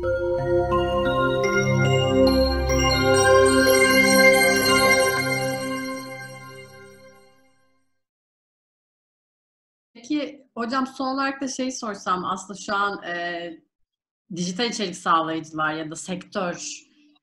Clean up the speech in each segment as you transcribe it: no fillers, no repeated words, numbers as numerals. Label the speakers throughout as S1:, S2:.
S1: Peki hocam son olarak da şeyi sorsam aslında şu an dijital içerik sağlayıcılar ya da sektör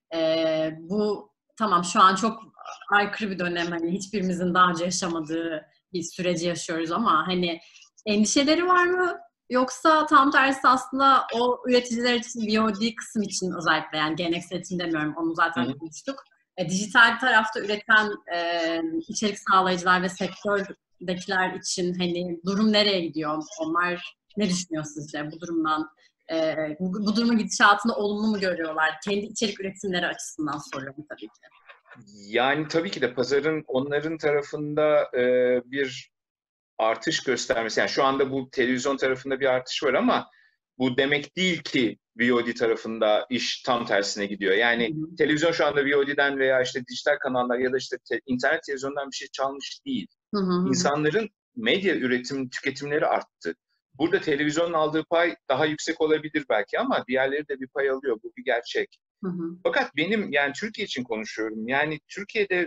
S1: bu tamam şu an çok aykırı bir dönem hani hiçbirimizin daha önce yaşamadığı bir süreci yaşıyoruz ama hani endişeleri var mı? Yoksa tam tersi aslında o üreticiler için VOD kısım için özellikle yani geleneksel için demiyorum onu
S2: Hı
S1: zaten
S2: hı.
S1: konuştuk. Dijital tarafta üreten içerik sağlayıcılar ve sektördekiler için hani durum nereye gidiyor? Onlar ne düşünüyor sizce bu durumdan? Bu durumun gidişatını olumlu mu görüyorlar? Kendi içerik üretimleri açısından soruyorum tabii ki.
S2: Yani tabii ki de pazarın onların tarafında bir artış göstermesi. Yani şu anda bu televizyon tarafında bir artış var ama bu demek değil ki VOD tarafında iş tam tersine gidiyor.
S1: Hı
S2: Yani
S1: hı.
S2: televizyon şu anda VOD'den veya işte dijital kanallar ya da işte internet televizyondan bir şey çalmış değil.
S1: Hı hı hı.
S2: İnsanların medya üretim, tüketimleri arttı. Burada televizyonun aldığı pay daha yüksek olabilir belki ama diğerleri de bir pay alıyor. Bu bir gerçek.
S1: Hı hı.
S2: Fakat benim yani Türkiye için konuşuyorum. Yani Türkiye'de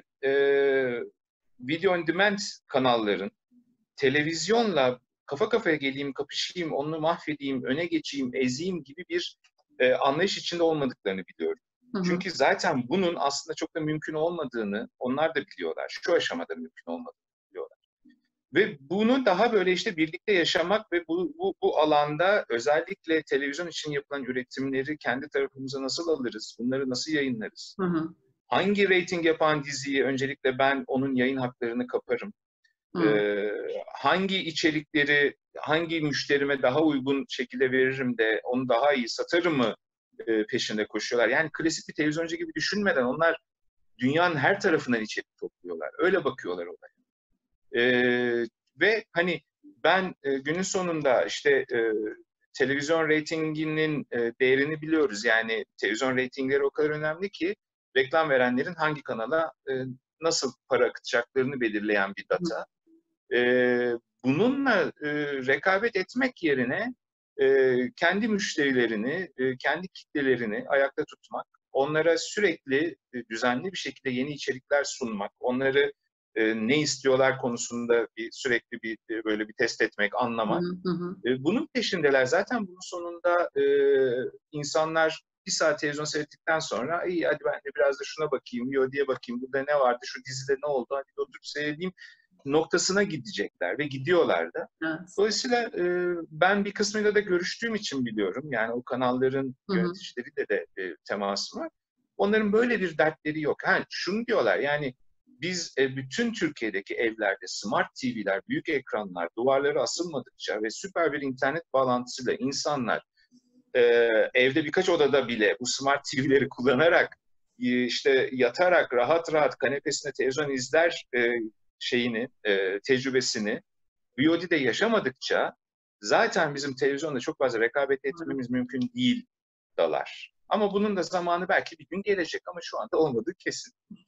S2: video on demand kanalların televizyonla kafa kafaya geleyim, kapışayım, onu mahvedeyim, öne geçeyim, ezeyim gibi bir anlayış içinde olmadıklarını biliyorum.
S1: Hı hı.
S2: Çünkü zaten bunun aslında çok da mümkün olmadığını onlar da biliyorlar. Şu aşamada mümkün olmadığını biliyorlar. Ve bunu daha böyle işte birlikte yaşamak ve bu alanda özellikle televizyon için yapılan üretimleri kendi tarafımıza nasıl alırız, bunları nasıl yayınlarız?
S1: Hı hı.
S2: Hangi rating yapan diziyi öncelikle ben onun yayın haklarını kaparım?
S1: Hı.
S2: Hangi içerikleri hangi müşterime daha uygun şekilde veririm de onu daha iyi satarım mı peşinde koşuyorlar. Yani klasik bir televizyoncu gibi düşünmeden onlar dünyanın her tarafından içerik topluyorlar. Öyle bakıyorlar olaya. Ve hani ben günün sonunda işte televizyon reytinginin değerini biliyoruz. Yani televizyon reytingleri o kadar önemli ki reklam verenlerin hangi kanala nasıl para akıtacaklarını belirleyen bir
S1: Hı.
S2: data. Bununla rekabet etmek yerine kendi müşterilerini, kendi kitlelerini ayakta tutmak, onlara sürekli düzenli bir şekilde yeni içerikler sunmak, onları ne istiyorlar konusunda sürekli böyle bir test etmek,
S1: Hı
S2: anlamak.
S1: hı. Hı.
S2: Bunun peşindeler. Zaten bunun sonunda insanlar bir saat televizyon seyrettikten sonra iyi hadi ben de biraz da şuna bakayım, VOD'ye bakayım, burada ne vardı, şu dizide ne oldu, hadi oturup seyredeyim noktasına gidecekler ve gidiyorlar da.
S1: Evet.
S2: Dolayısıyla ben bir kısmıyla da görüştüğüm için biliyorum. Yani o kanalların
S1: Hı hı.
S2: yöneticileriyle de temasım var. Onların böyle bir dertleri yok. Ha, şunu diyorlar yani biz bütün Türkiye'deki evlerde smart TV'ler, büyük ekranlar, duvarlara asılmadıkça ve süper bir internet bağlantısıyla insanlar e, evde birkaç odada bile bu smart TV'leri kullanarak işte yatarak rahat rahat kanepesinde televizyon izler tecrübesini VOD'de yaşamadıkça zaten bizim televizyonda çok fazla rekabet
S1: Doğru.
S2: etmemiz mümkün değil dalar. Ama bunun da zamanı belki bir gün gelecek ama şu anda olmadığı kesin.